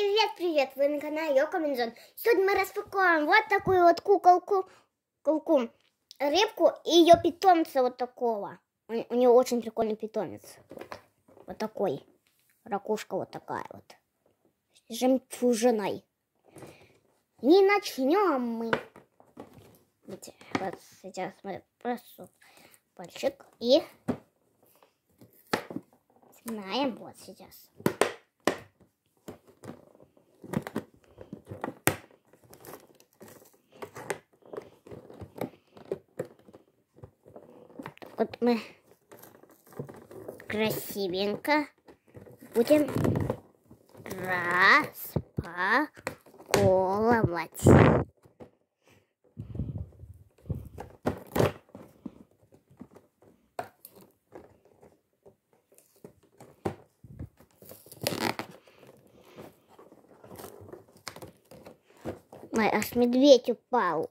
Привет! Вы на канале Йокоминзон. Сегодня мы распакуем вот такую вот куколку, рыбку и ее питомца вот такого. У нее очень прикольный питомец. Вот такой. Ракушка вот такая вот. С жемчужиной. И начнем мы. Вот сейчас мы просто пальчик и знаем вот сейчас. Вот мы красивенько будем распаковывать. Ой, аж медведь упал.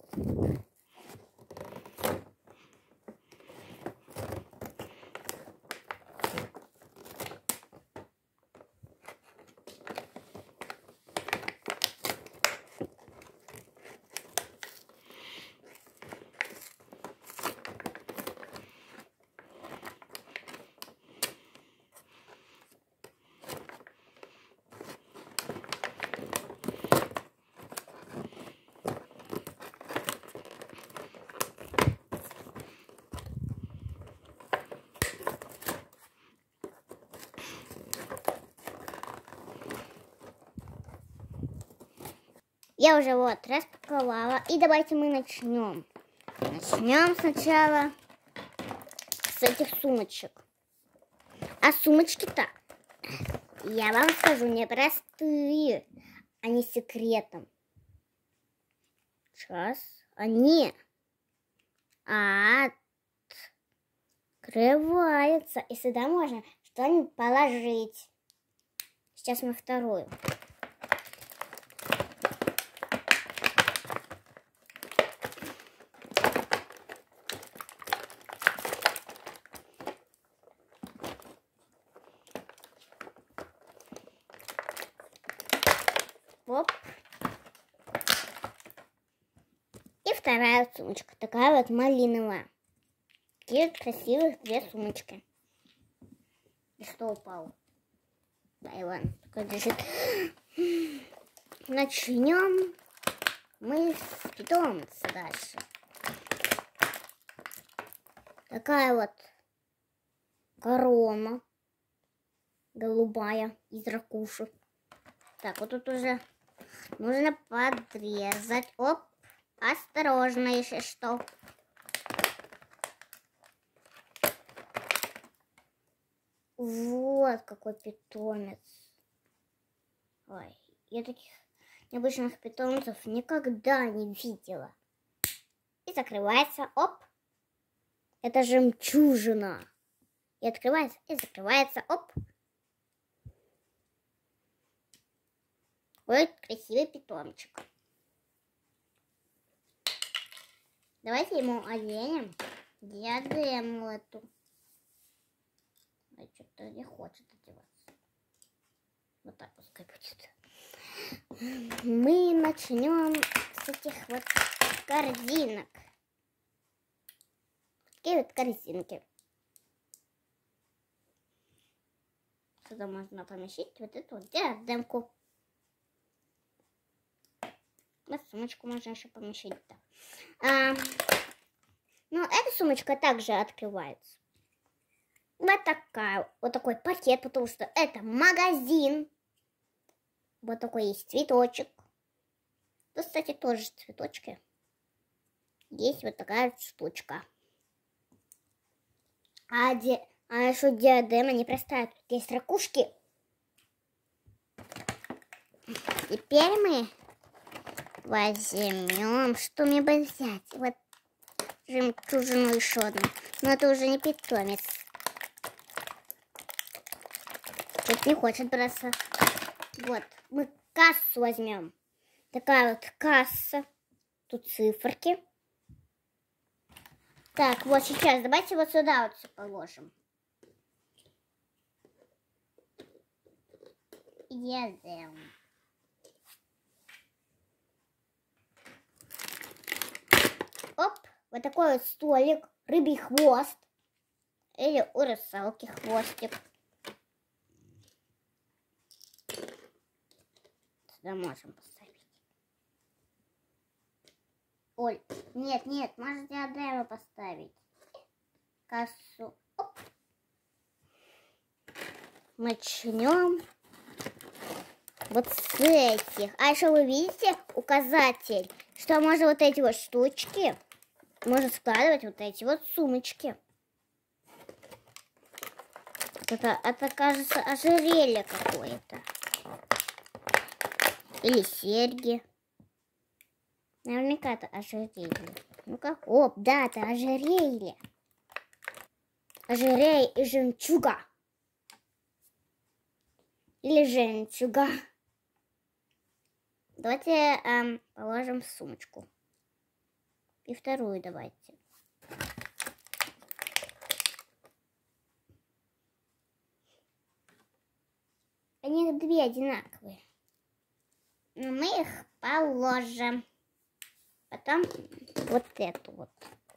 Я уже вот распаковала. И давайте мы начнем. Начнем сначала с этих сумочек. А сумочки-то, я вам скажу, не простые. Они секретом. Сейчас они открываются. И сюда можно что-нибудь положить. Сейчас мы вторую. Оп. И вторая сумочка, такая вот малиновая. Такие красивых две сумочки. И что упало? Да, Иван, такой лежит. Начнем мы с питомца дальше. Такая вот корона голубая из ракушек. Так, вот тут уже нужно подрезать. Оп, осторожно, если что. Вот какой питомец. Ой, я таких необычных питомцев никогда не видела. И закрывается, оп. Это жемчужина. И открывается, и закрывается, оп. Ой, красивый питомчик. Давайте ему оденем диадему эту. Что-то не хочет одеваться. Вот так пускай будет. Мы начнем с этих вот корзинок. Такие вот корзинки. Сюда можно поместить вот эту вот диадемку. На сумочку можно еще помещать. Да. Ну, эта сумочка также открывается. Вот такой пакет, потому что это магазин. Вот такой есть цветочек. Тут, кстати, тоже цветочки. Есть вот такая штучка. А еще диадема непростая. Тут есть ракушки. Теперь мы возьмем, что мне бы взять? Вот жемчужину еще одну. Но это уже не питомец. Тут не хочет браться. Вот, мы кассу возьмем. Такая вот касса. Тут циферки. Так, вот сейчас давайте вот сюда вот все положим. Едем. вот такой вот столик, рыбий хвост. Или у русалки хвостик. Сюда можем поставить. Оль, нет, можно диадему поставить. Кассу. Оп. Начнем вот с этих. А еще вы видите указатель, что можно вот эти вот штучки, можно складывать вот эти вот сумочки. Это кажется, ожерелье какое-то. Или серьги. Наверняка это ожерелье. Ну-ка, оп, да, это ожерелье. Ожерелье и жемчуга. Или жемчуга. Давайте положим в сумочку. И вторую давайте. Они две одинаковые. Но мы их положим. Потом вот эту вот.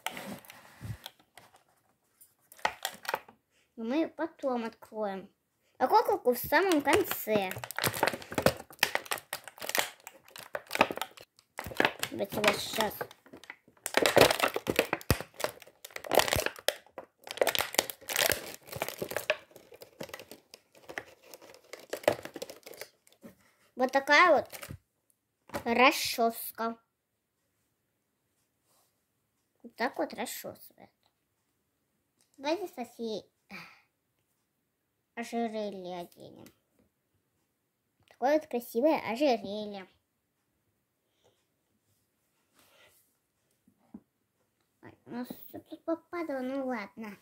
Но мы ее потом откроем. А куколку в самом конце. Давайте вот сейчас. Вот такая вот расческа. Вот так вот расчесывает. Давайте Софии ожерелье оденем. Такое вот красивое ожерелье. Ой, у нас все тут попадало, ну ладно.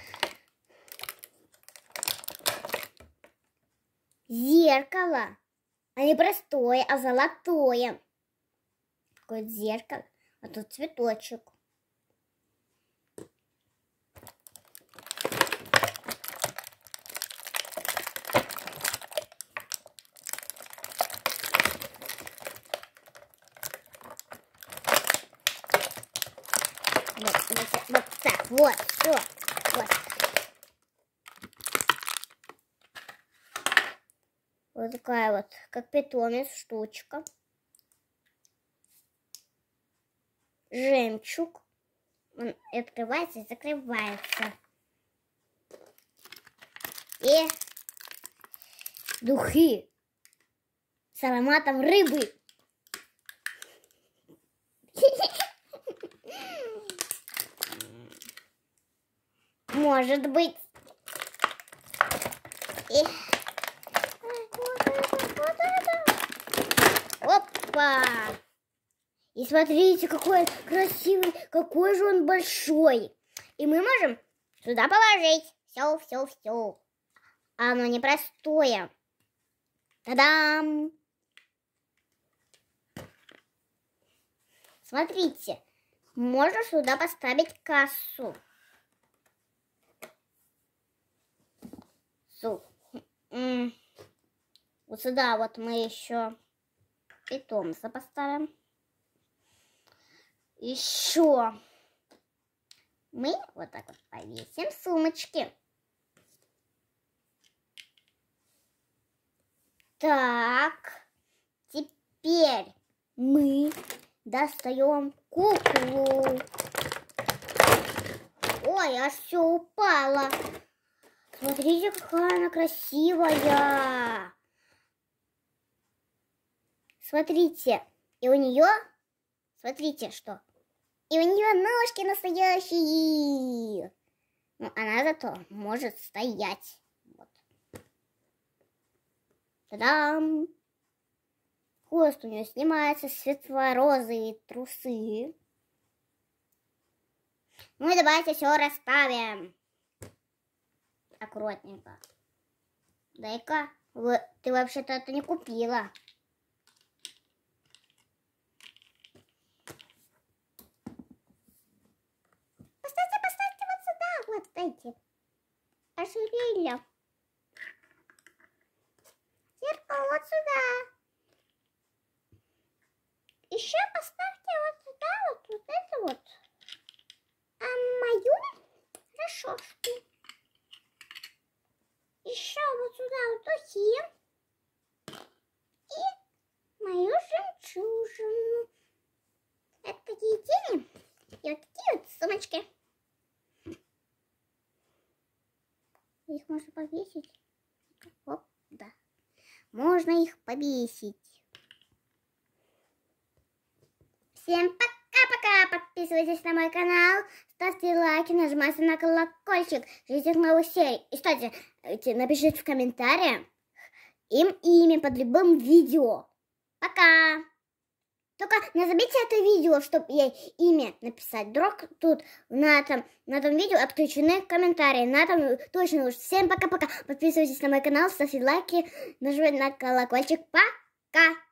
Зеркало. А не простое, а золотое. Такое вот зеркало. А тут цветочек. Вот так, вот, все, вот. Вот такая вот, как питомец, штучка. Жемчуг. Он открывается и закрывается. И духи с ароматом рыбы. Может быть. И... Опа! И смотрите, какой красивый, какой же он большой. И мы можем сюда положить. Все. А оно непростое. Та-дам! Смотрите, можно сюда поставить кассу. Вот сюда вот мы еще питомца поставим. Еще мы вот так вот повесим сумочки. Так, теперь мы достаем куклу. Ой, аж все упало. Смотрите, какая она красивая. Смотрите, и у нее, смотрите, что. И у нее ножки настоящие. Но она зато может стоять. Вот. Та-дам! Хвост у нее снимается, светло-розовые трусы. Ну и давайте все расставим. Аккуратненько. Дай-ка, ты вообще-то это не купила. Поставьте вот сюда, вот эти ожерелья. Зеркало вот сюда. Еще поставьте вот сюда вот это вот. расческу. Еще вот сюда вот духи. И мою жемчужину. Это такие тени. И вот такие вот сумочки. Их можно повесить. Оп, да. Можно их повесить. Всем пока-пока. Подписывайтесь на мой канал. Ставьте лайки, нажимайте на колокольчик. Ждите новых серий. И, кстати, напишите в комментариях им имя под любым видео. Пока. Только не забейте это видео, чтобы ей имя написать. Вдруг тут на этом видео отключены комментарии. На этом точно уж. Всем пока-пока. Подписывайтесь на мой канал, ставьте лайки, нажимайте на колокольчик. Пока.